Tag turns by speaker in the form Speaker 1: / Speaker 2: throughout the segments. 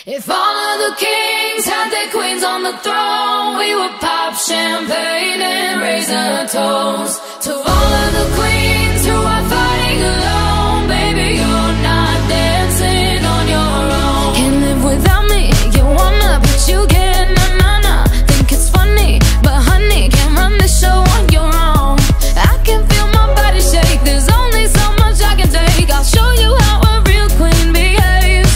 Speaker 1: If all of the kings had their queens on the throne, we would pop champagne and raise a toast to all of the queens who are fighting alone. Baby, you're not dancing on your own. Can't live without me, you wanna, but you can't. Nah, think it's funny, but honey, can't run the show on your own. I can feel my body shake, there's only so much I can take. I'll show you how a real queen behaves.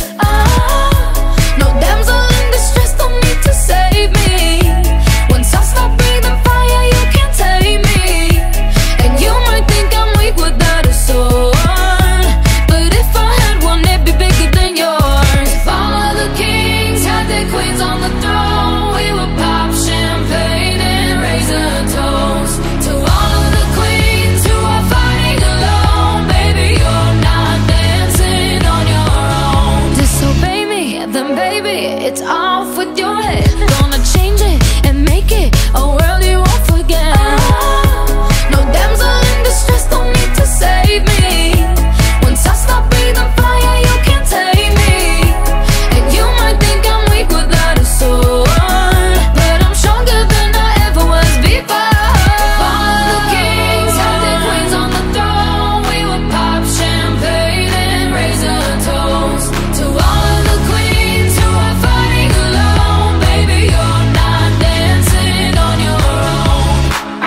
Speaker 1: No damsel in distress, don't need to save me. Once I stop breathing fire, you can't take me. And you might think I'm weak without a sword, but if I had one, it'd be bigger than yours. If all of the kings had their queens on the throne, we would pop champagne and raise a toast to all of the queens who are fighting alone. Baby, you're not dancing on your own. Disobey me, then baby, it's off with your head. Gonna change it and make it a world you won't forget. No damsel in distress, don't need to save me. Once I stop breathing fire, you can't take me. And you might think I'm weak without a sword, but I'm stronger than I ever was before. If all of the kings had their queens on the throne, we would pop champagne and raise a toast to all of the queens who are fighting alone. Baby, you're not dancing on your own.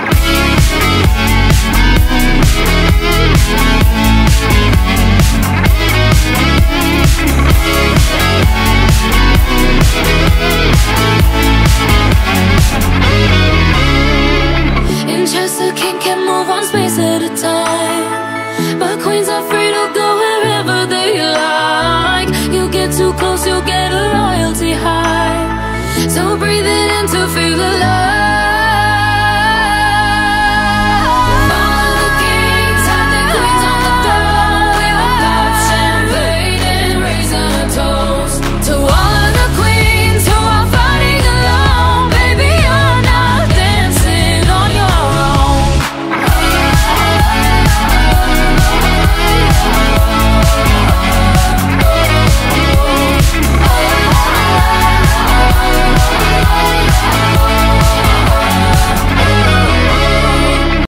Speaker 1: In chess, the king can move one space at a time, but queens are free to go wherever they like. You get too close, you'll get a royalty high, so breathe it in to feel alive.